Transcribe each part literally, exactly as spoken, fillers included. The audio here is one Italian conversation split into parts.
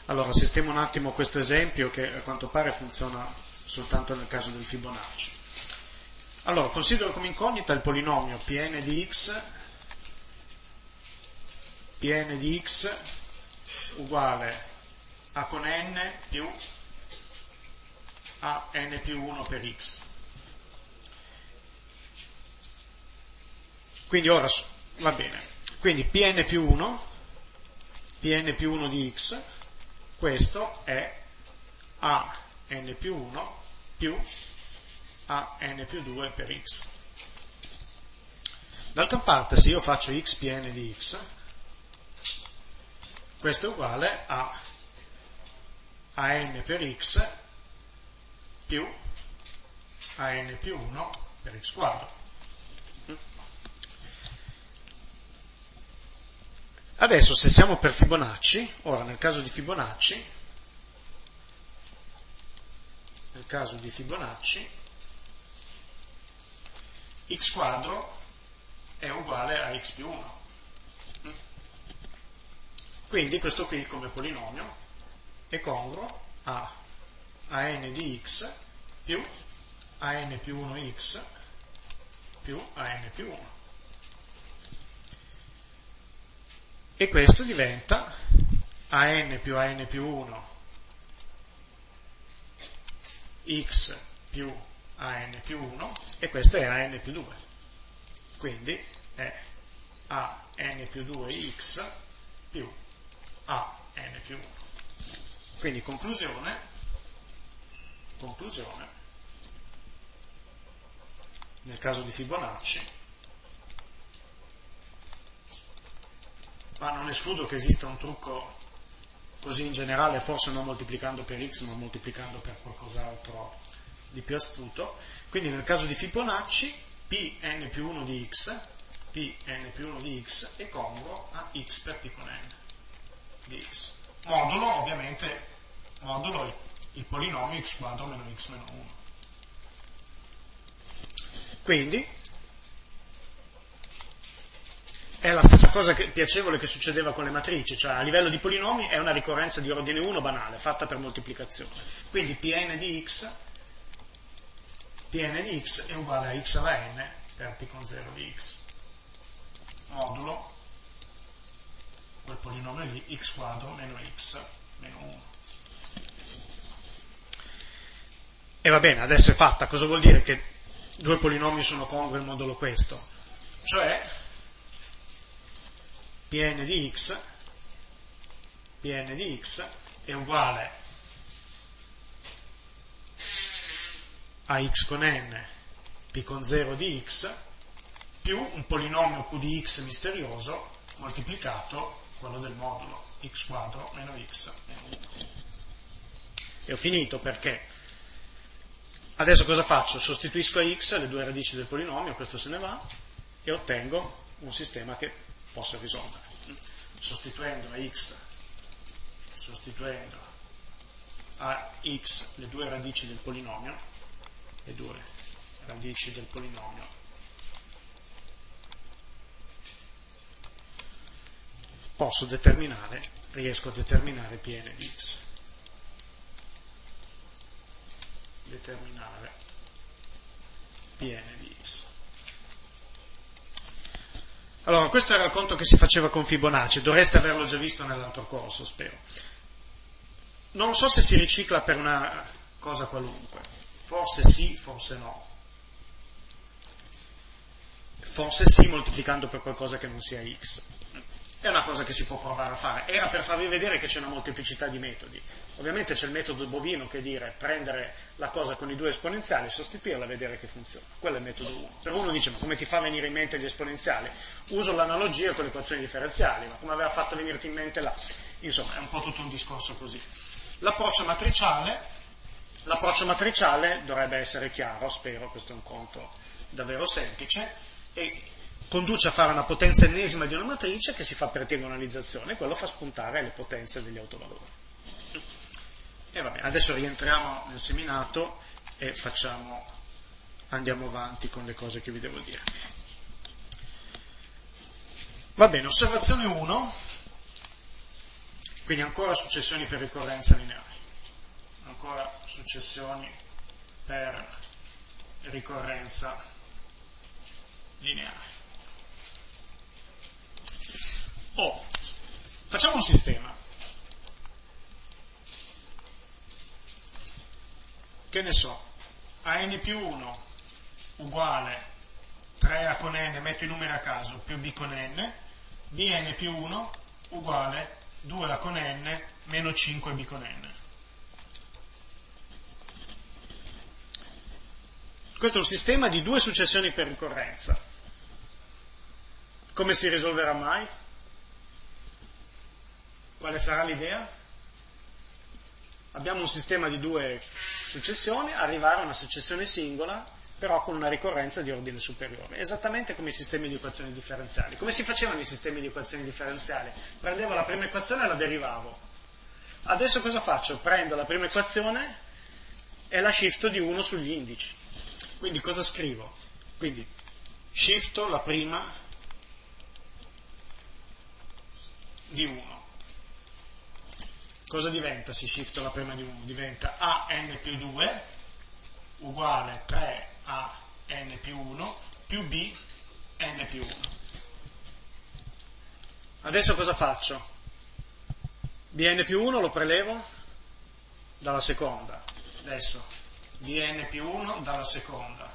Allora, sistemo un attimo questo esempio che a quanto pare funziona soltanto nel caso del Fibonacci. Allora, considero come incognita il polinomio Pn di x, Pn di x uguale a con n più a n più uno per x. Quindi ora, va bene, quindi Pn più uno, Pn più uno di x, questo è a n più uno più a n più due per x. D'altra parte, se io faccio x Pn di x, questo è uguale a a n per x più a n più uno per x quadro. Adesso, se siamo per Fibonacci, ora nel caso di Fibonacci, nel caso di Fibonacci, x quadro è uguale a x più uno. Quindi questo qui come polinomio è congruo a a n di x più a n più uno x più a n più uno. E questo diventa a n più a n più uno x più a n più uno, e questo è a n più due. Quindi è a n più due x più a n più uno. Quindi conclusione, conclusione, nel caso di Fibonacci, ma non escludo che esista un trucco così in generale, forse non moltiplicando per x, ma moltiplicando per qualcos'altro di più astuto. Quindi nel caso di Fibonacci, Pn più uno di x, Pn più uno di x è congruo a x per P con n di x. Modulo, ovviamente, modulo il, il polinomio x quadro meno x meno uno. Quindi è la stessa cosa che, piacevole che succedeva con le matrici, cioè a livello di polinomi è una ricorrenza di ordine uno banale, fatta per moltiplicazione. Quindi Pn di x, Pn di x è uguale a x alla n per P con zero di x, modulo quel polinomio lì, x quadro meno x meno uno. E va bene, adesso è fatta. Cosa vuol dire che due polinomi sono congrui in modulo questo? Cioè Pn di x, Pn di x è uguale a x con n P con zero di x più un polinomio Q di x misterioso moltiplicato quello del modulo x quadro meno x meno uno. E ho finito, perché adesso cosa faccio? Sostituisco a x le due radici del polinomio, questo se ne va, e ottengo un sistema che posso risolvere. Sostituendo a x, sostituendo a x le due radici del polinomio, le due radici del polinomio, posso determinare, riesco a determinare Pn di x. Determinare Pn di x. Allora, questo era il conto che si faceva con Fibonacci, dovreste averlo già visto nell'altro corso, spero. Non so se si ricicla per una cosa qualunque, forse sì, forse no. Forse sì, moltiplicando per qualcosa che non sia x. È una cosa che si può provare a fare. Era per farvi vedere che c'è una molteplicità di metodi. Ovviamente c'è il metodo bovino, che è dire prendere la cosa con i due esponenziali, sostituirla e vedere che funziona. Quello è il metodo uno. Per uno dice, ma come ti fa venire in mente gli esponenziali? Uso l'analogia con le equazioni differenziali, ma come aveva fatto venirti in mente là? Insomma, è un po' tutto un discorso così. L'approccio matriciale, l'approccio matriciale dovrebbe essere chiaro, spero, questo è un conto davvero semplice, e conduce a fare una potenza ennesima di una matrice che si fa per diagonalizzazione, e quello fa spuntare le potenze degli autovalori. E va bene, adesso rientriamo nel seminato e facciamo, andiamo avanti con le cose che vi devo dire. Va bene, osservazione uno. Quindi ancora successioni per ricorrenza lineari, ancora successioni per ricorrenza lineare. Oh, facciamo un sistema. Che ne so, a n più uno uguale tre a con n, metto i numeri a caso, più b con n, bn più uno uguale due a con n meno cinque b con n. Questo è un sistema di due successioni per ricorrenza. Come si risolverà mai? Quale sarà l'idea? Abbiamo un sistema di due successioni, arrivare a una successione singola, però con una ricorrenza di ordine superiore, esattamente come i sistemi di equazioni differenziali. Come si facevano i sistemi di equazioni differenziali? Prendevo la prima equazione e la derivavo. Adesso cosa faccio? Prendo la prima equazione e la shifto di uno sugli indici. Quindi cosa scrivo? Quindi shifto la prima di uno. Cosa diventa se shifto la prima di uno? Diventa a n più due uguale tre a n più uno più b n più uno. Adesso cosa faccio? bn più uno lo prelevo dalla seconda. Adesso bn più uno dalla seconda.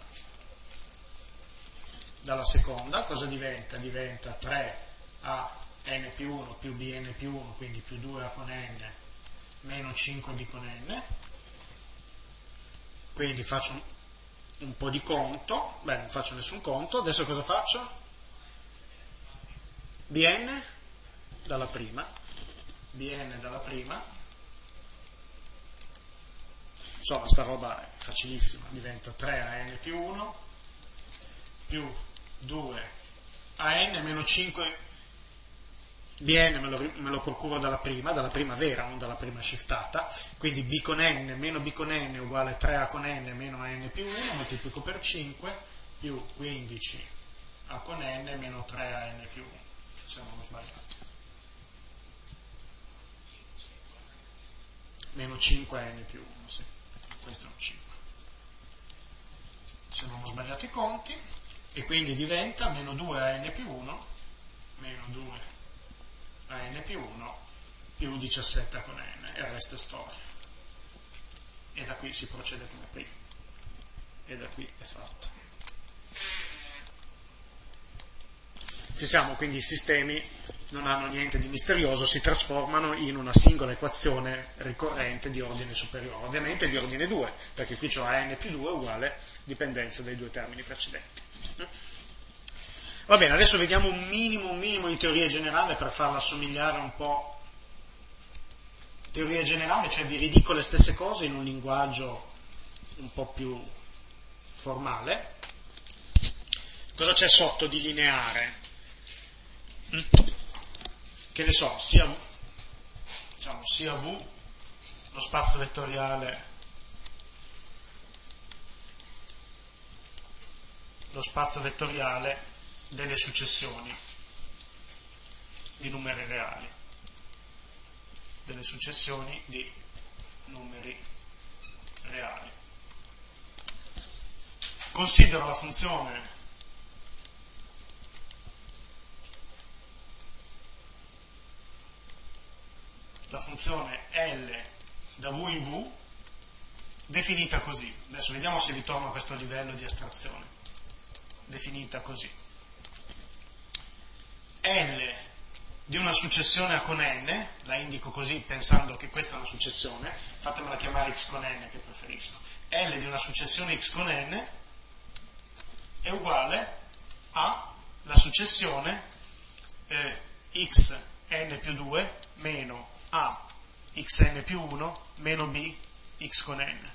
Dalla seconda cosa diventa? Diventa tre a n più uno più bn più uno, quindi più due a con n meno cinque b con n. Quindi faccio un, un po' di conto, beh non faccio nessun conto, adesso cosa faccio? Bn dalla prima, bn dalla prima, insomma sta roba è facilissima, diventa tre a n più uno più due a n meno cinque. Bn me lo, me lo procuro dalla prima, dalla prima vera, non dalla prima shiftata, quindi b con n meno b con n uguale tre a con n meno a n più uno, moltiplico per cinque, più quindici a con n meno tre a n più uno, se non ho sbagliato. Meno cinque a n più uno, sì, questo è un cinque. Se non ho sbagliato i conti, e quindi diventa meno due a n più uno, meno due a n più uno più diciassette a con n, e il resto è storia. E da qui si procede come prima. E da qui è fatto. Ci siamo, quindi i sistemi non hanno niente di misterioso, si trasformano in una singola equazione ricorrente di ordine superiore, ovviamente di ordine due, perché qui c'ho a n più due uguale dipendenza dai due termini precedenti. Va bene, adesso vediamo un minimo, un minimo di teoria generale per farla assomigliare un po'. Teoria generale, cioè vi ridico le stesse cose in un linguaggio un po' più formale. Cosa c'è sotto di lineare? Che ne so, sia, diciamo, sia V, lo spazio vettoriale, lo spazio vettoriale delle successioni di numeri reali, delle successioni di numeri reali. Considero la funzione la funzione L da V in V definita così. Adesso vediamo se ritorno a questo livello di astrazione. Definita così. L di una successione a con n, la indico così pensando che questa è una successione, fatemela chiamare x con n che preferisco. L di una successione x con n è uguale a la successione eh, x n più due meno a xn più uno meno b x con n.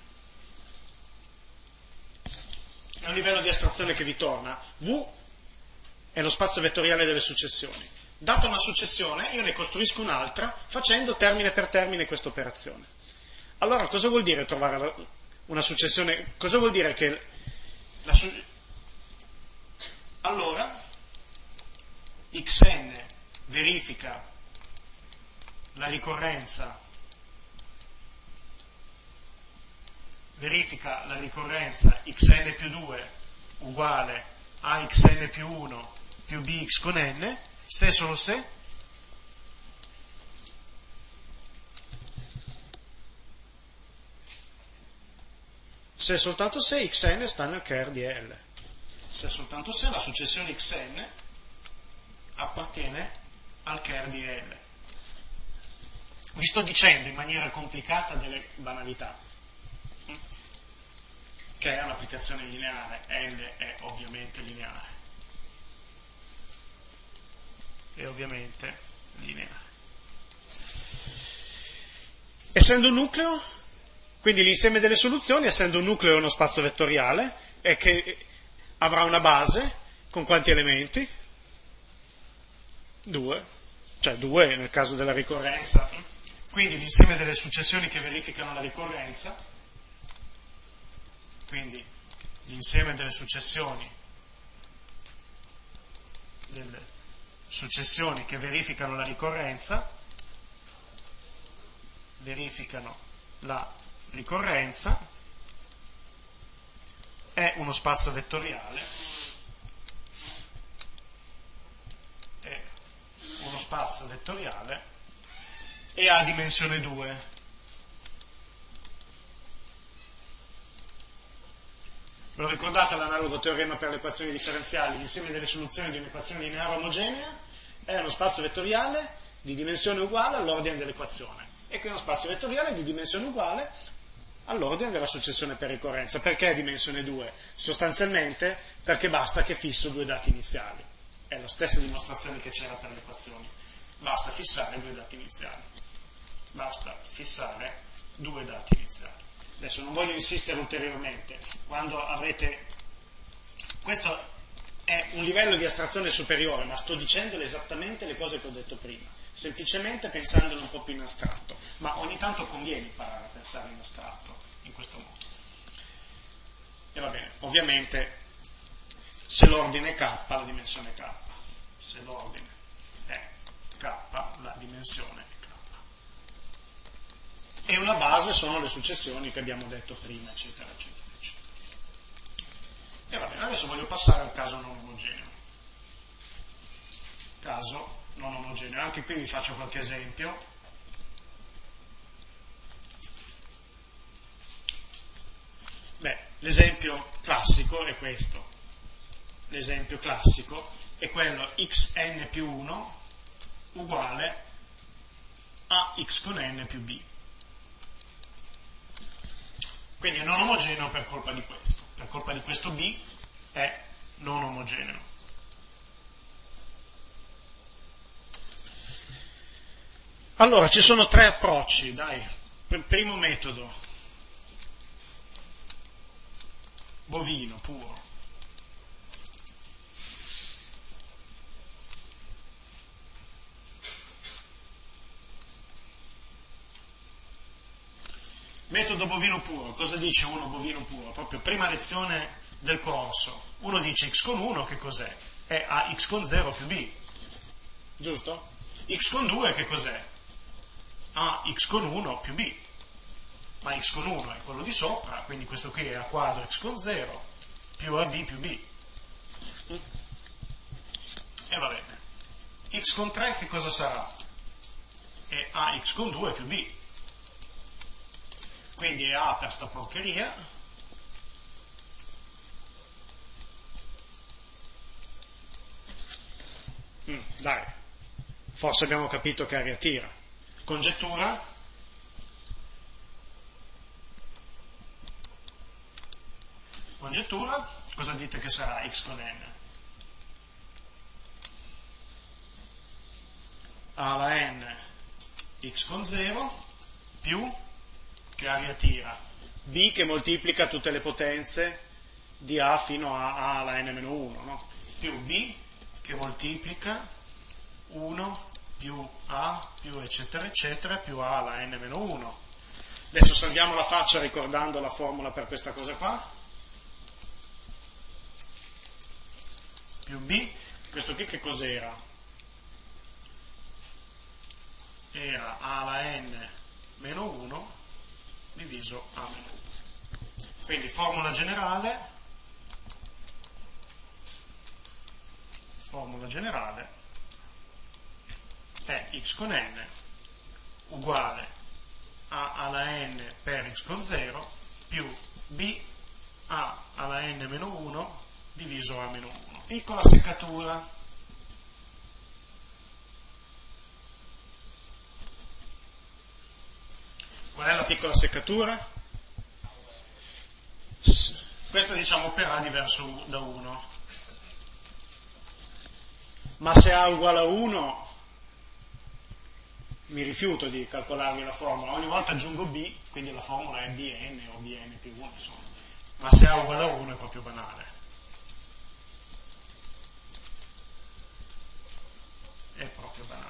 È un livello di astrazione che vi torna. V è lo spazio vettoriale delle successioni. Data una successione, io ne costruisco un'altra facendo termine per termine questa operazione. Allora, cosa vuol dire trovare una successione? Cosa vuol dire che la su- allora xn verifica la ricorrenza, verifica la ricorrenza xn più due uguale a xn più uno più bx con n, se e solo se se e soltanto se xn sta nel ker di L, se e soltanto se la successione xn appartiene al ker di L. Vi sto dicendo in maniera complicata delle banalità, che è un'applicazione lineare, L è ovviamente lineare, è ovviamente lineare. Essendo un nucleo, quindi l'insieme delle soluzioni, essendo un nucleo uno spazio vettoriale, è che avrà una base con quanti elementi? Due, cioè due nel caso della ricorrenza. Quindi l'insieme delle successioni che verificano la ricorrenza, quindi l'insieme delle successioni, delle successioni che verificano la ricorrenza, verificano la ricorrenza, è uno spazio vettoriale, è uno spazio vettoriale e ha dimensione due. Ve lo ricordate l'analogo teorema per le equazioni differenziali? L'insieme delle soluzioni di un'equazione lineare omogenea è uno spazio vettoriale di dimensione uguale all'ordine dell'equazione, e qui è uno spazio vettoriale di dimensione uguale all'ordine della successione per ricorrenza. Perché dimensione due? Sostanzialmente perché basta che fisso due dati iniziali. È la stessa dimostrazione che c'era per le equazioni. Basta fissare due dati iniziali. Basta fissare due dati iniziali. Adesso non voglio insistere ulteriormente. Quando avrete... Questo è un livello di astrazione superiore, ma sto dicendo esattamente le cose che ho detto prima, semplicemente pensandolo un po' più in astratto, ma ogni tanto conviene imparare a pensare in astratto in questo modo. E va bene, ovviamente se l'ordine è k, la dimensione è k. Se l'ordine è k, la dimensione è k. E una base sono le successioni che abbiamo detto prima, eccetera, eccetera, eccetera. E va bene, adesso voglio passare al caso non omogeneo. Caso non omogeneo, anche qui vi faccio qualche esempio. Beh, l'esempio classico è questo. L'esempio classico è quello xn più uno uguale a x con n più b. Quindi è non omogeneo per colpa di questo. Per colpa di questo b è non omogeneo. Allora, ci sono tre approcci, dai. Primo metodo, bovino, puro. Metodo bovino puro, cosa dice uno bovino puro? Proprio prima lezione del corso. Uno dice x con uno, che cos'è? È a x con zero più b, giusto? X con due che cos'è? A x con uno più b, ma x con uno è quello di sopra, quindi questo qui è a quadro x con zero più ab più b. E va bene. X con tre che cosa sarà? È a x con due più b. Quindi è A per sta porcheria, mm, dai, forse abbiamo capito che aria tira. Congettura? Congettura? Cosa dite che sarà x con n? A alla n x con zero più, che aria tira? B che moltiplica tutte le potenze di A fino a A alla n meno uno, no? Più B che moltiplica uno più A più eccetera eccetera più A alla n meno uno. Adesso salviamo la faccia ricordando la formula per questa cosa qua. Più B, questo qui che cos'era? era A alla n meno uno diviso A meno uno. Quindi formula generale, formula generale è x con n uguale A alla n per x con zero più b A alla n meno uno diviso A meno uno. Piccola seccatura. Qual è la piccola seccatura? Questa diciamo per A diverso da uno. Ma se A uguale a uno mi rifiuto di calcolarmi la formula, ogni volta aggiungo b, quindi la formula è bn o bn più uno, insomma. Ma se A uguale a uno è proprio banale. È proprio banale.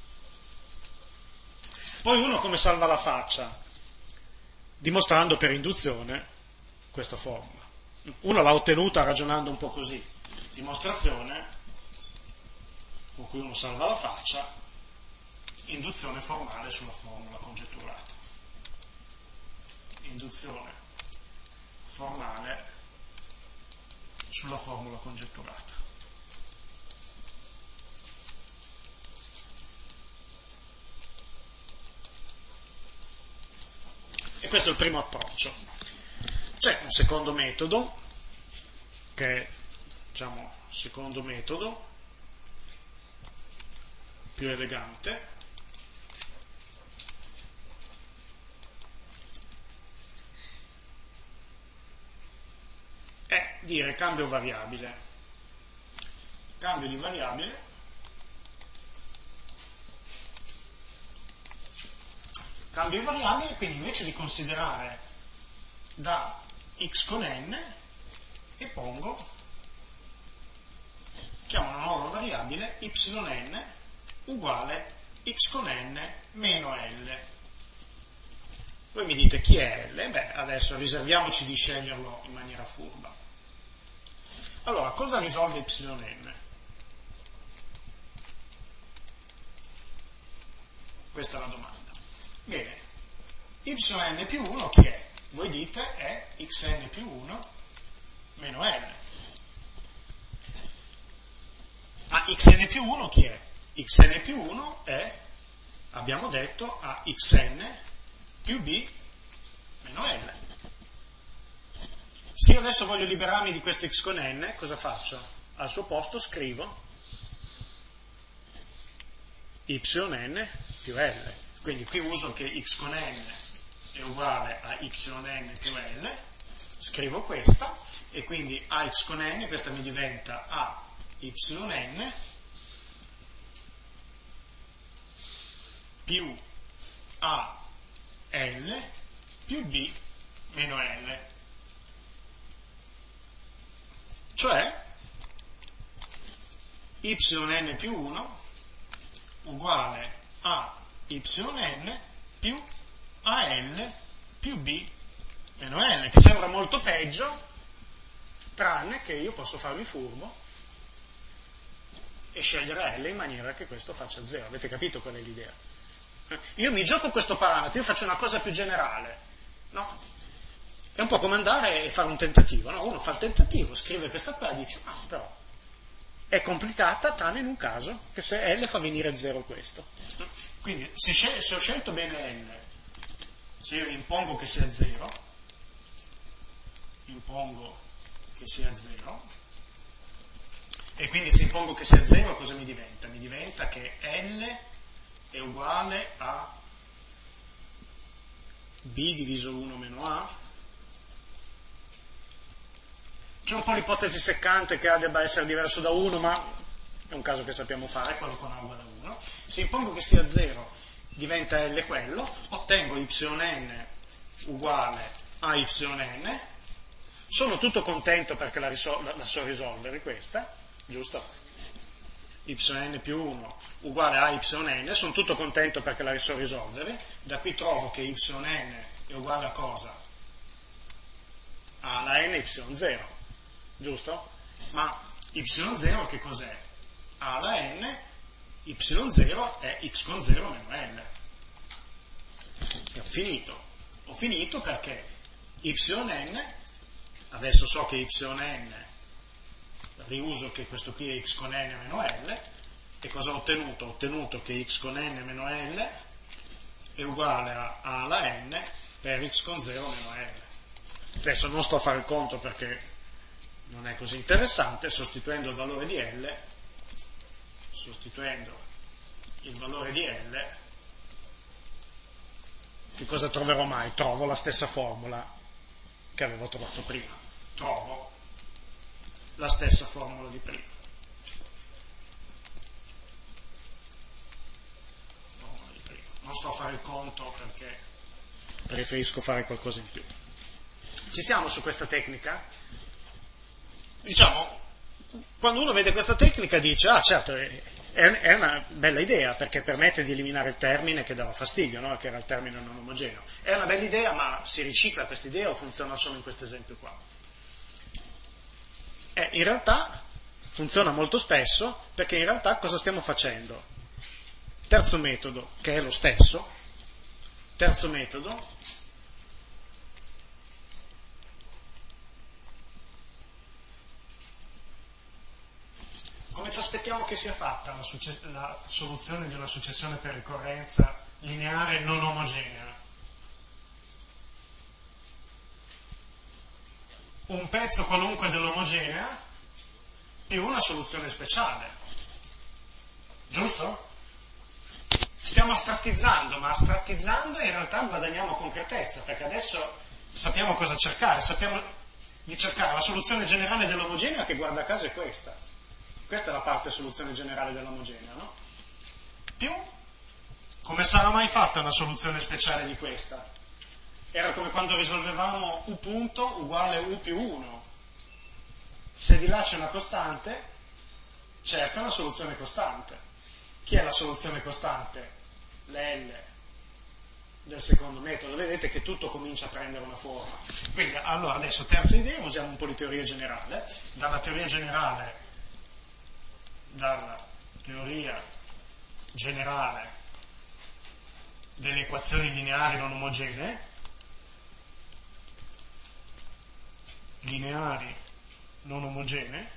Poi uno come salva la faccia? Dimostrando per induzione questa formula. Uno l'ha ottenuta ragionando un po' così. Dimostrazione con cui uno salva la faccia, induzione formale sulla formula congetturata. Induzione formale sulla formula congetturata. E questo è il primo approccio. C'è un secondo metodo, che è, diciamo, secondo metodo, più elegante, è dire cambio variabile. Cambio di variabile cambio di variabile, quindi invece di considerare da x con n, e pongo, chiamo una nuova variabile yn uguale x con n meno L. Voi mi dite chi è L? Beh, adesso riserviamoci di sceglierlo in maniera furba. Allora, cosa risolve yn? Questa è la domanda. Bene, yn più uno chi è? Voi dite è xn più uno meno L. A xn più uno chi è? Xn più uno è, abbiamo detto, a xn più b meno L. Se io adesso voglio liberarmi di questo x con n, cosa faccio? Al suo posto scrivo yn più L. Quindi qui uso che x con n è uguale a yn più L, scrivo questa, e quindi ax con n, questa mi diventa a yn più a L più b meno L. Cioè yn più uno uguale a yn più a L più b meno L, che sembra molto peggio, tranne che io posso farmi furbo e scegliere L in maniera che questo faccia zero. Avete capito qual è l'idea? Io mi gioco questo parametro, io faccio una cosa più generale, no? È un po' come andare e fare un tentativo, no? Uno fa il tentativo, scrive questa qua e dice, ah, però è complicata tranne in un caso, che se L fa venire zero questo. Quindi se, scel- se ho scelto bene L, se io impongo che sia zero, impongo che sia zero, e quindi se impongo che sia zero cosa mi diventa? Mi diventa che L è uguale a b diviso uno meno a. C'è un po' l'ipotesi seccante che A debba essere diverso da uno, ma è un caso che sappiamo fare, quello con A uguale a uno. Se impongo che sia zero, diventa L quello, ottengo yn uguale a yn, sono tutto contento perché la, risol- la so risolvere questa, giusto? Yn più uno uguale a yn, sono tutto contento perché la so risolvere, da qui trovo che yn è uguale a cosa? Alla n y zero. Giusto? Ma y zero che cos'è? A alla n y zero è x con zero meno L. E ho finito. Ho finito perché yn, adesso so che yn, riuso che questo qui è x con n meno L, e cosa ho ottenuto? Ho ottenuto che x con n meno L è uguale a a alla n per x con zero meno L. Adesso non sto a fare il conto perché non è così interessante, sostituendo il valore di L, sostituendo il valore di L, che cosa troverò mai? Trovo la stessa formula che avevo trovato prima. Trovo la stessa formula di prima. Formula di prima. Non sto a fare il conto perché preferisco fare qualcosa in più. Ci siamo su questa tecnica? Diciamo, quando uno vede questa tecnica dice, ah certo, è, è una bella idea, perché permette di eliminare il termine che dava fastidio, no? Che era il termine non omogeneo. È una bella idea, ma si ricicla questa idea o funziona solo in questo esempio qua? Eh, in realtà funziona molto spesso, perché in realtà cosa stiamo facendo? Terzo metodo, che è lo stesso, terzo metodo, come ci aspettiamo che sia fatta la, succe- la soluzione di una successione per ricorrenza lineare non omogenea? Un pezzo qualunque dell'omogenea più una soluzione speciale. Giusto? Stiamo astrattizzando, ma astrattizzando in realtà guadagniamo concretezza, perché adesso sappiamo cosa cercare, sappiamo di cercare la soluzione generale dell'omogenea, che guarda caso è questa. Questa è la parte soluzione generale dell'omogenea, no? Più, come sarà mai fatta una soluzione speciale di questa? Era come quando risolvevamo u punto uguale u più uno. Se di là c'è una costante, cerca una soluzione costante. Chi è la soluzione costante? L'L del secondo metodo. Vedete che tutto comincia a prendere una forma. Quindi, allora, adesso, terza idea, usiamo un po' di teoria generale. Dalla teoria generale dalla teoria generale delle equazioni lineari non omogenee, lineari non omogenee,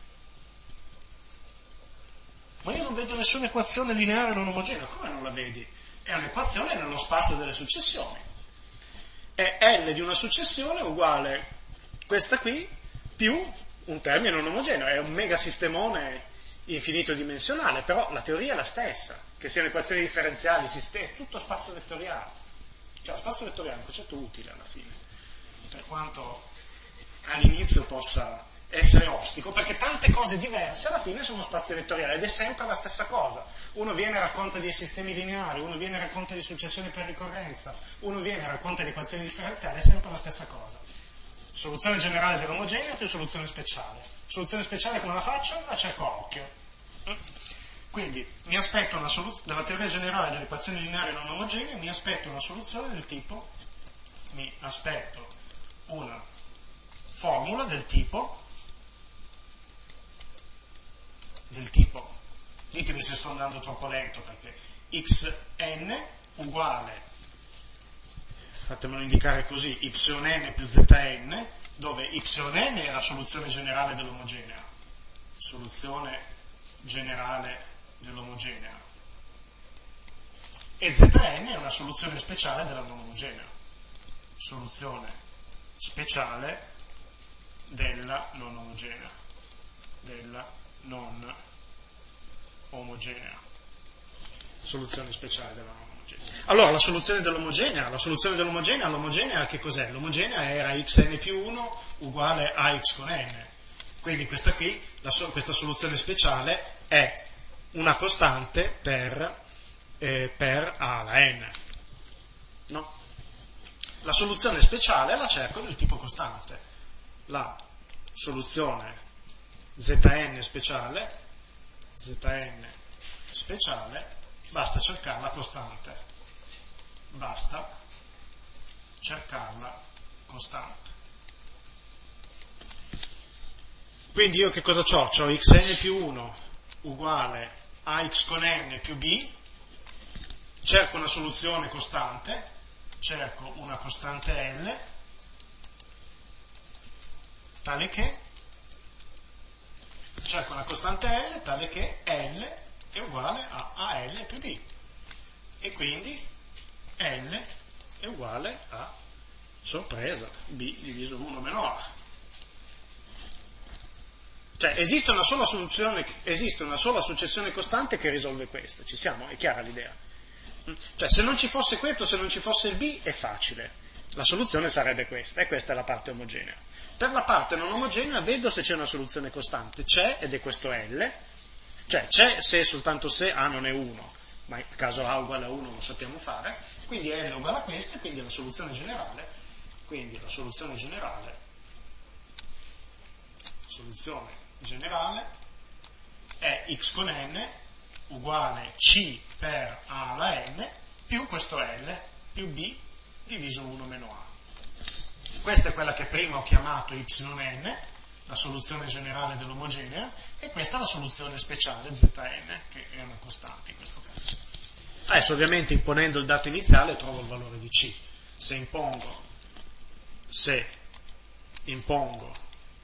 ma io non vedo nessuna equazione lineare non omogenea. Come non la vedi? È un'equazione nello spazio delle successioni. È L di una successione uguale questa qui più un termine non omogeneo. È un mega sistemone infinito dimensionale, però la teoria è la stessa, che siano equazioni differenziali, sistemi, è tutto spazio vettoriale. Cioè lo spazio vettoriale è un concetto utile alla fine, per quanto all'inizio possa essere ostico, perché tante cose diverse alla fine sono spazio vettoriale ed è sempre la stessa cosa. Uno viene e racconta dei sistemi lineari, uno viene e racconta di successioni per ricorrenza, uno viene e racconta di equazioni differenziali, è sempre la stessa cosa. Soluzione generale dell'omogenea più soluzione speciale. Soluzione speciale come la faccio? La cerco a occhio. Quindi mi aspetto una soluzione dalla teoria generale delle equazioni lineari non omogenee, mi aspetto una soluzione del tipo, mi aspetto una formula del tipo, del tipo, ditemi se sto andando troppo lento, perché xn uguale, fatemelo indicare così, yn più zn, dove yn è la soluzione generale dell'omogenea, soluzione generale dell'omogenea, e zn è una soluzione speciale della non omogenea, soluzione speciale della non omogenea, della non omogenea, soluzione speciale della non omogenea. Allora, la soluzione dell'omogenea, la soluzione dell'omogenea, l'omogenea che cos'è? L'omogenea era xn più uno uguale a x con n. Quindi questa qui, la so, questa soluzione speciale è una costante per, eh, per a alla n. No? La soluzione speciale la cerco del tipo costante. La soluzione zn speciale, zn speciale, basta cercarla costante. Basta cercarla costante. Quindi io che cosa c'ho? C'ho xn più uno uguale ax con n più b, cerco una soluzione costante, cerco una costante L, tale che, cerco una costante L tale che L è uguale a A L più B, e quindi L è uguale a, sorpresa, B diviso uno meno A. Cioè esiste una sola soluzione, esiste una sola successione costante che risolve questo, ci siamo? È chiara l'idea? Cioè se non ci fosse questo, se non ci fosse il B, è facile, la soluzione sarebbe questa, e questa è la parte omogenea. Per la parte non omogenea vedo se c'è una soluzione costante, c'è, ed è questo L, cioè c'è se e soltanto se A non è uno, ma in caso A uguale a uno lo sappiamo fare, quindi L è uguale a questo, e quindi la soluzione generale, quindi la soluzione generale, soluzione generale è x con n uguale C per A alla n più questo L più B diviso uno meno A. Questa è quella che prima ho chiamato yn, la soluzione generale dell'omogenea, e questa è la soluzione speciale zn, che è una costante in questo caso. Adesso ovviamente imponendo il dato iniziale trovo il valore di C. Se impongo, se impongo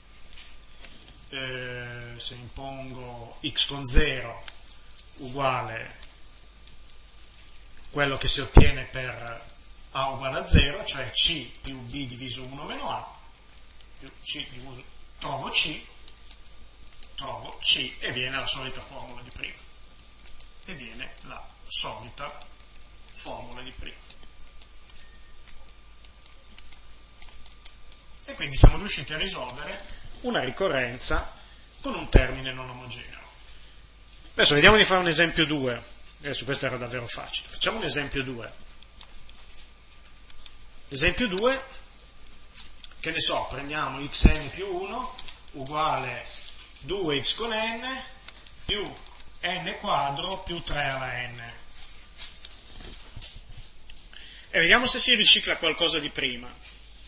Eh, se impongo x con zero uguale quello che si ottiene per A uguale a zero, cioè C più B diviso uno meno A, più C diviso, trovo C, trovo C, e viene la solita formula di prima. E viene la solita formula di prima. E quindi siamo riusciti a risolvere una ricorrenza con un termine non omogeneo. Adesso vediamo di fare un esempio due. Adesso questo era davvero facile. Facciamo un esempio due. Esempio due, che ne so, prendiamo xn più uno uguale due x con n più n quadro più tre alla n. E vediamo se si ricicla qualcosa di prima.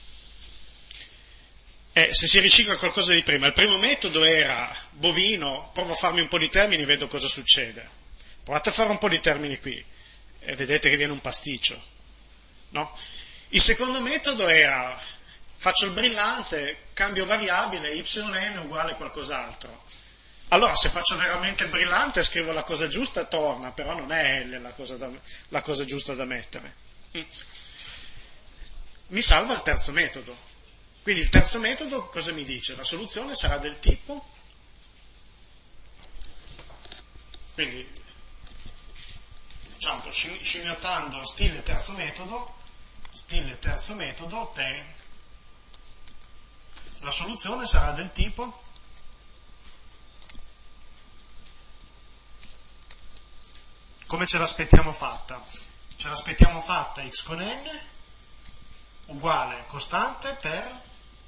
Eh, se si ricicla qualcosa di prima, il primo metodo era bovino, provo a farmi un po' di termini e vedo cosa succede. Provate a fare un po' di termini qui e vedete che viene un pasticcio, no? Il secondo metodo era, faccio il brillante, cambio variabile, yn uguale qualcos'altro. Allora se faccio veramente il brillante scrivo la cosa giusta, torna, però non è L la cosa, da, la cosa giusta da mettere. Mi salva il terzo metodo. Quindi il terzo metodo cosa mi dice? La soluzione sarà del tipo, quindi diciamo, scimmiottando stile terzo metodo, stile terzo metodo, te, la soluzione sarà del tipo, come ce l'aspettiamo fatta? Ce l'aspettiamo fatta x con n uguale costante per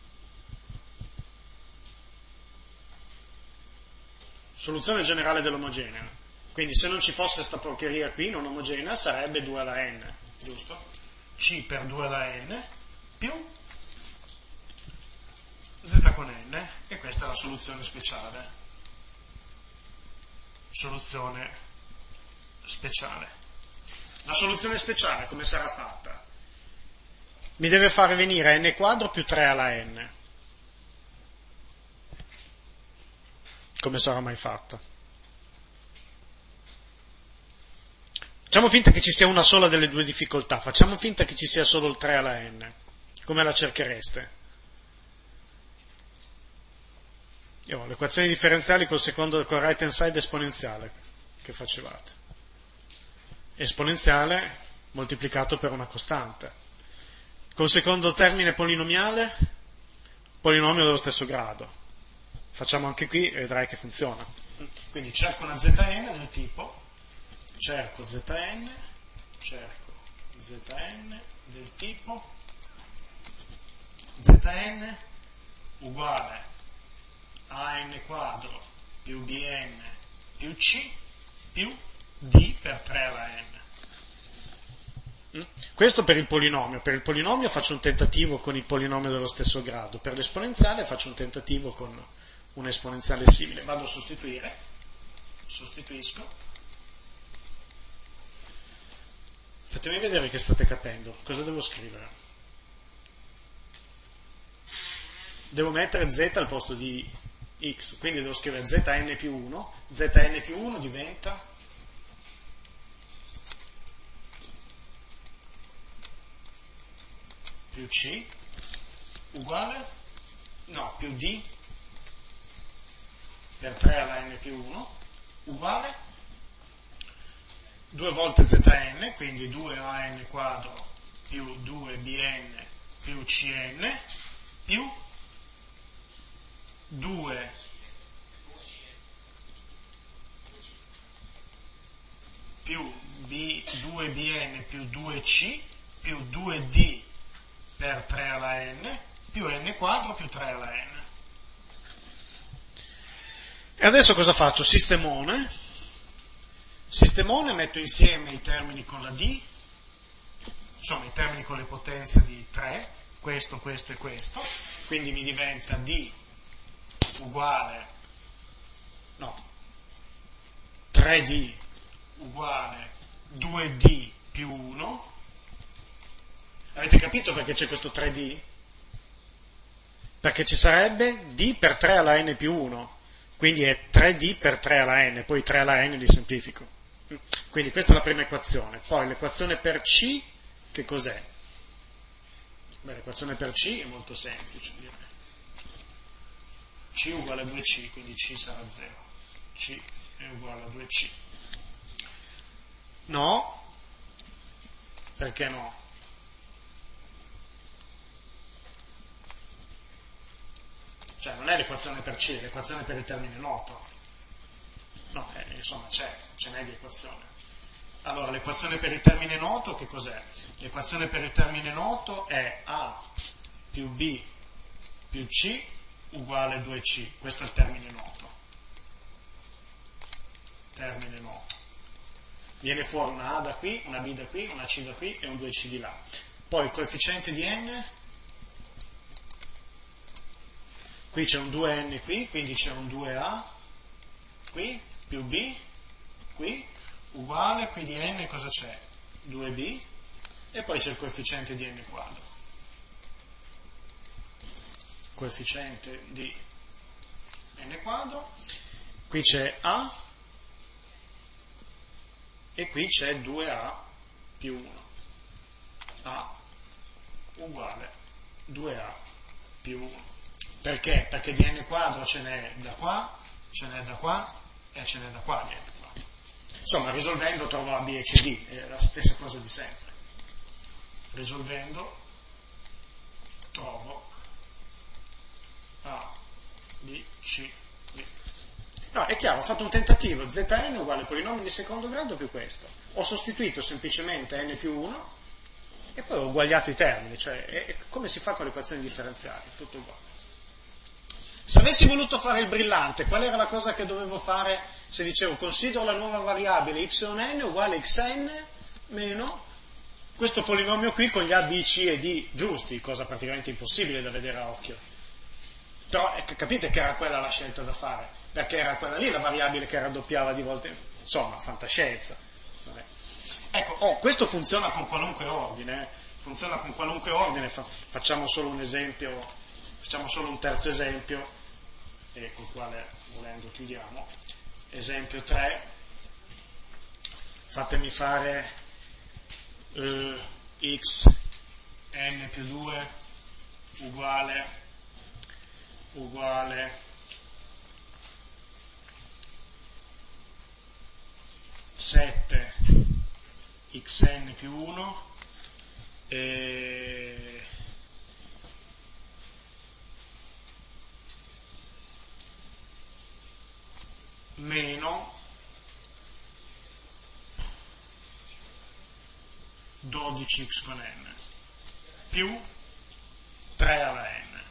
soluzione generale dell'omogenea. Quindi se non ci fosse questa porcheria qui non omogenea sarebbe due alla n, giusto? C per due alla n più z con n, e questa è la soluzione speciale. Soluzione speciale. La soluzione speciale come sarà fatta? Mi deve fare venire n quadro più tre alla n. Come sarà mai fatta? Facciamo finta che ci sia una sola delle due difficoltà, facciamo finta che ci sia solo il tre alla n. Come la cerchereste? Io ho le equazioni differenziali col secondo, col right hand side esponenziale che facevate. Esponenziale moltiplicato per una costante. Col secondo termine polinomiale, polinomio dello stesso grado. Facciamo anche qui e vedrai che funziona. Quindi cerco una zn del tipo, cerco zn, cerco zn del tipo, zn uguale a n quadro più bn più c più d per tre alla n. Questo per il polinomio. Per il polinomio faccio un tentativo con il polinomio dello stesso grado, per l'esponenziale faccio un tentativo con un esponenziale simile. Vado a sostituire, sostituisco, Fatemi vedere che state capendo. Cosa devo scrivere? Devo mettere z al posto di x, quindi devo scrivere zn più uno. Zn più uno diventa più c uguale, no, più d per tre alla n più uno uguale due volte zn, quindi due a n quadro più due b n più c n più due più b, due b n più due c più due d per tre alla n più n quadro più tre alla n. E adesso cosa faccio? Sistemone. Sistemone, metto insieme i termini con la d, insomma i termini con le potenze di tre, questo, questo e questo, quindi mi diventa d uguale, no, tre d uguale due d più uno. Avete capito perché c'è questo tre d? Perché ci sarebbe d per tre alla n più uno, quindi è tre d per tre alla n, poi tre alla n li semplifico. Quindi questa è la prima equazione. Poi l'equazione per c, che cos'è? Beh, l'equazione per c è molto semplice, direi. C uguale a due c, quindi c sarà zero. C è uguale a due c. No? Perché no? Cioè non è l'equazione per c, è l'equazione per il termine noto. No, eh, insomma c'è, ce n'è di equazione. Allora, l'equazione per il termine noto che cos'è? L'equazione per il termine noto è a più b più c uguale due c. Questo è il termine noto. Termine noto. Viene fuori una a da qui, una b da qui, una c da qui e un due c di là. Poi il coefficiente di n, qui c'è un due n qui, quindi c'è un due a qui, più b, qui, uguale, qui di n cosa c'è? due b, e poi c'è il coefficiente di n quadro. Coefficiente di n quadro, qui c'è a, e qui c'è due a più uno. A uguale due a più uno. Perché? Perché di n quadro ce n'è da qua, ce n'è da qua e ce n'è da qua di n quadro. Insomma, risolvendo trovo A, B e C, D, è la stessa cosa di sempre. Risolvendo trovo A, B, C, D. No, è chiaro, ho fatto un tentativo, Zn uguale polinomio di secondo grado più questo. Ho sostituito semplicemente n più uno e poi ho uguagliato i termini, cioè è, è come si fa con le equazioni differenziali, tutto uguale. Se avessi voluto fare il brillante, qual era la cosa che dovevo fare se dicevo considero la nuova variabile yn uguale xn meno questo polinomio qui con gli a, b, c e d giusti, cosa praticamente impossibile da vedere a occhio. Però eh, capite che era quella la scelta da fare, perché era quella lì la variabile che raddoppiava di volte, insomma, fantascienza. Vabbè. Ecco, oh, questo funziona con qualunque ordine, eh. funziona con qualunque ordine, fa, facciamo solo un esempio, facciamo solo un terzo esempio, e col quale volendo chiudiamo. Esempio tre, fatemi fare eh, x n più due uguale uguale sette xn più uno e meno dodici x con n più tre alla n.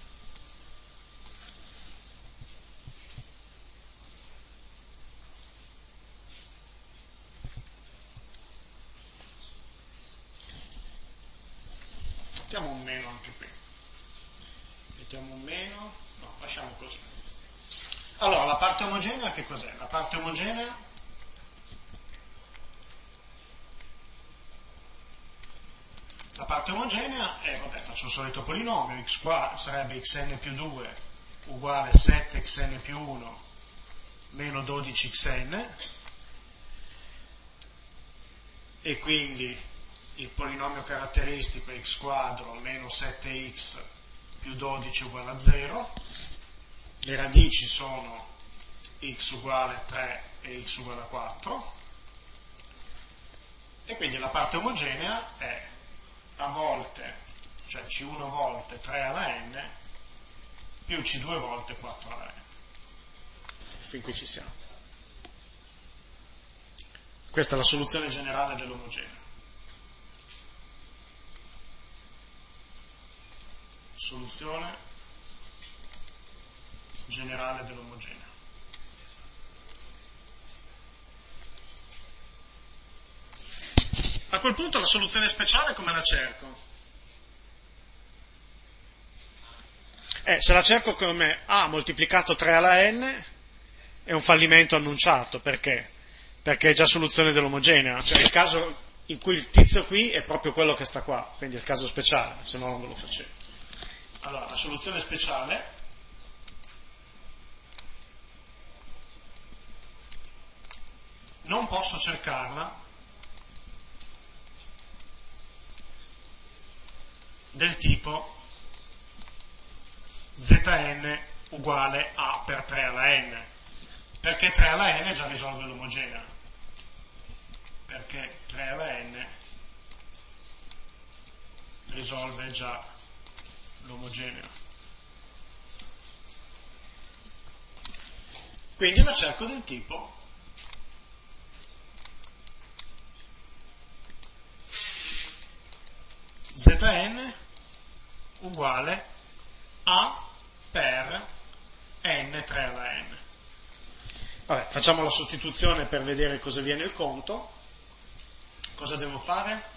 Mettiamo un meno anche qui. Mettiamo un meno, no, lasciamo così. Allora, la parte omogenea che cos'è? La parte omogenea parte omogenea è, vabbè, faccio il solito polinomio, x qua sarebbe xn più due uguale sette xn più uno meno dodici xn, e quindi il polinomio caratteristico è x quadro meno sette x più dodici uguale a zero, le radici sono x uguale tre e x uguale a quattro, e quindi la parte omogenea è a volte, cioè c uno volte tre alla n più c due volte quattro alla n. Fin qui ci siamo. Questa è la soluzione generale dell'omogeneo. Soluzione generale dell'omogeneo. A quel punto la soluzione speciale come la cerco? Eh, se la cerco come A moltiplicato tre alla n è un fallimento annunciato, perché? Perché è già soluzione dell'omogenea, cioè il caso in cui il tizio qui è proprio quello che sta qua, quindi è il caso speciale, se no non ve lo facevo. Allora, la soluzione speciale non posso cercarla del tipo zn uguale a per tre alla n, perché tre alla n già risolve l'omogenea, perché tre alla n risolve già l'omogenea. Quindi la cerco del tipo zn uguale a per n tre alla n. Vabbè, facciamo la sostituzione per vedere cosa viene il conto. Cosa devo fare?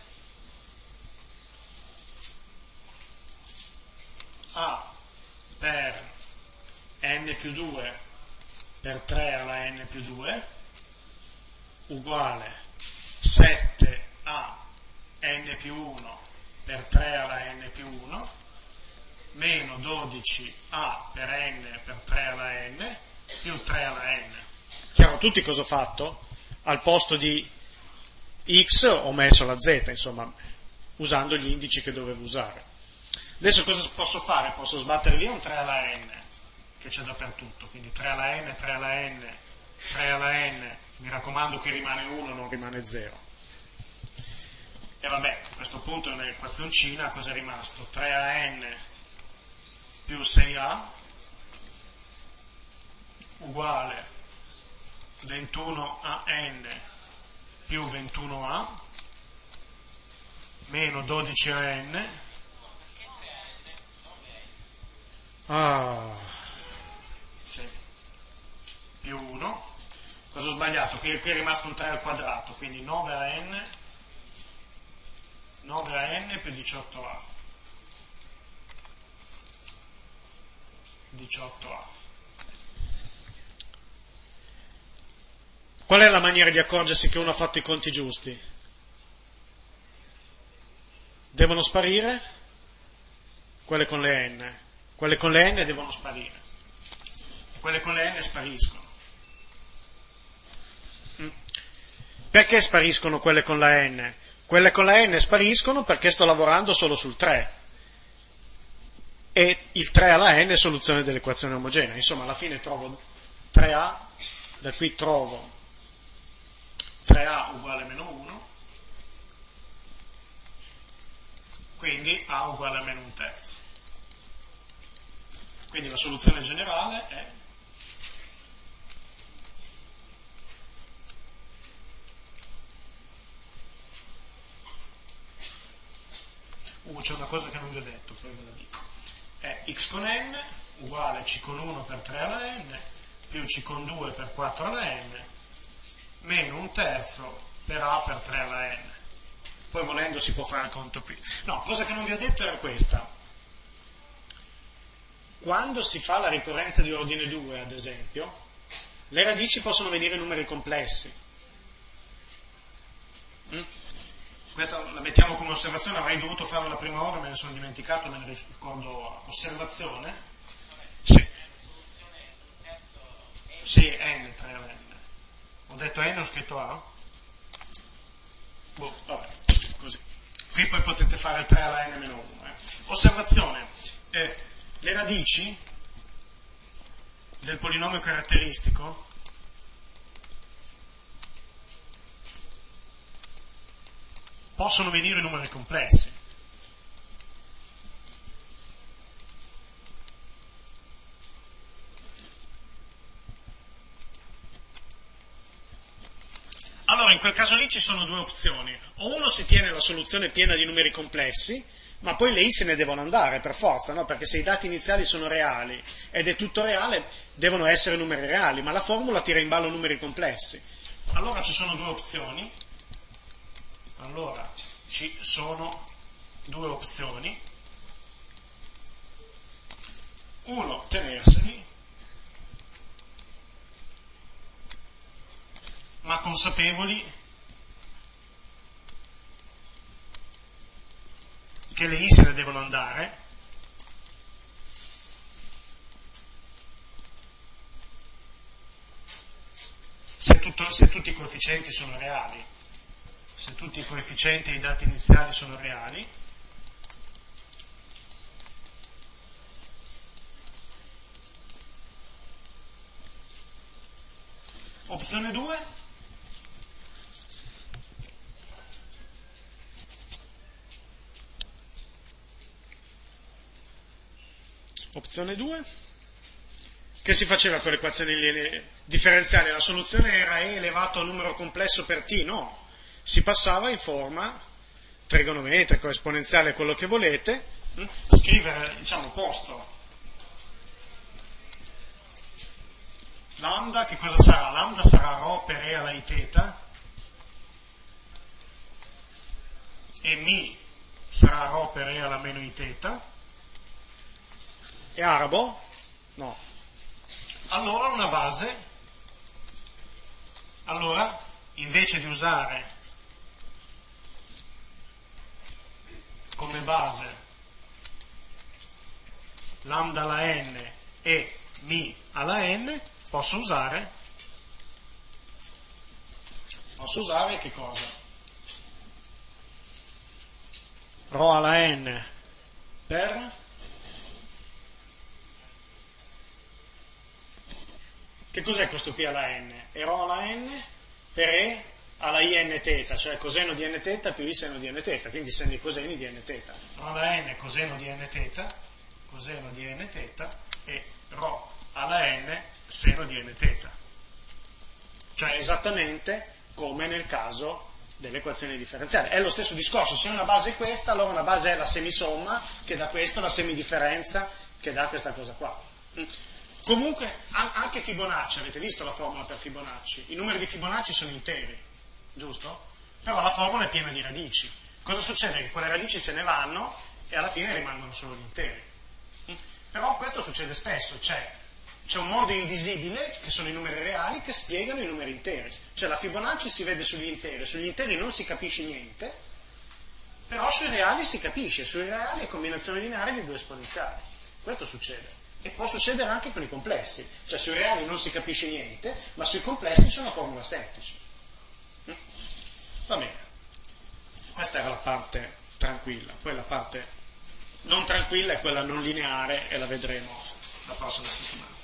A per n più due per tre alla n più due uguale sette a n più uno per tre alla n più uno meno dodici a per n per tre alla n più tre alla n. Chiaro tutti cosa ho fatto? Al posto di x ho messo la z, insomma, usando gli indici che dovevo usare. Adesso cosa posso fare? Posso sbattere via un tre alla n, che c'è dappertutto, quindi tre alla n, tre alla n, tre alla n, mi raccomando che rimane uno, non rimane zero. E vabbè, a questo punto è un'equazioncina, cosa è rimasto? tre a n più sei a uguale ventuno a n più ventuno a meno dodici a n ah, sì, più uno. Cosa ho sbagliato? Qui, qui è rimasto un tre al quadrato, quindi nove a n nove a n più diciotto a diciotto a. Qual è la maniera di accorgersi che uno ha fatto i conti giusti? Devono sparire quelle con le n, quelle con le n devono sparire, quelle con le n spariscono. Perché spariscono quelle con la n? Quelle con la n spariscono perché sto lavorando solo sul tre e il tre alla n è soluzione dell'equazione omogenea. Insomma, alla fine trovo tre a, da qui trovo tre a uguale a meno uno, quindi a uguale a meno un terzo. Quindi la soluzione generale è Uh, c'è una cosa che non vi ho detto, poi ve la dico. È x con n uguale c con uno per tre alla n più c con due per quattro alla n meno un terzo per a per tre alla n. Poi volendo si può fare il conto qui. No, cosa che non vi ho detto era questa. Quando si fa la ricorrenza di ordine due, ad esempio, le radici possono venire numeri complessi. Mm? questa la mettiamo come osservazione, avrei dovuto farla la prima ora, me ne sono dimenticato, me ne ricordo osservazione. Sì. Sì, n, tre alla n. Ho detto n, ho scritto a? Boh, vabbè, così. Qui poi potete fare il tre alla n meno uno. Eh. Osservazione. Eh, le radici del polinomio caratteristico possono venire in numeri complessi. Allora, in quel caso lì ci sono due opzioni. O uno si tiene la soluzione piena di numeri complessi, ma poi le i se ne devono andare per forza, no? Perché se i dati iniziali sono reali ed è tutto reale, devono essere numeri reali, ma la formula tira in ballo numeri complessi. Allora ci sono due opzioni. Allora ci sono due opzioni. Uno, tenerseli, ma consapevoli che le i se ne devono andare, se, tutto, se tutti i coefficienti sono reali, se tutti i coefficienti e i dati iniziali sono reali. Opzione due. Opzione due. Che si faceva con le equazioni differenziali? La soluzione era e elevato a numero complesso per t? No. Si passava in forma trigonometrica, esponenziale, quello che volete, scrivere, diciamo, posto lambda, che cosa sarà? Lambda sarà rho per e alla i teta, e mi sarà rho per e alla meno i teta, e arabo? No. Allora una base, allora invece di usare come base lambda alla n e mi alla n, posso usare posso usare che cosa? Rho alla n per che cos'è questo qui alla n? È rho alla n per e alla i n teta, cioè coseno di n teta più i seno di n teta, quindi seno i coseni di n teta. Rho alla n coseno di n teta, coseno di n teta, e rho alla n seno di n teta. Cioè esattamente come nel caso delle equazioni differenziali. È lo stesso discorso, se una base è questa, allora una base è la semisomma, che dà questo, la semidifferenza, che dà questa cosa qua. Comunque, anche Fibonacci, avete visto la formula per Fibonacci? I numeri di Fibonacci sono interi, giusto? Però la formula è piena di radici. Cosa succede? Che quelle radici se ne vanno e alla fine rimangono solo gli interi. Però questo succede spesso, c'è, c'è un modo invisibile, che sono i numeri reali, che spiegano i numeri interi. Cioè la Fibonacci si vede sugli interi, sugli interi non si capisce niente, però sui reali si capisce, sui reali è combinazione lineare di due esponenziali. Questo succede. E può succedere anche con i complessi, cioè sui reali non si capisce niente, ma sui complessi c'è una formula semplice. Va bene, questa era la parte tranquilla, poi la parte non tranquilla è quella non lineare e la vedremo la prossima settimana.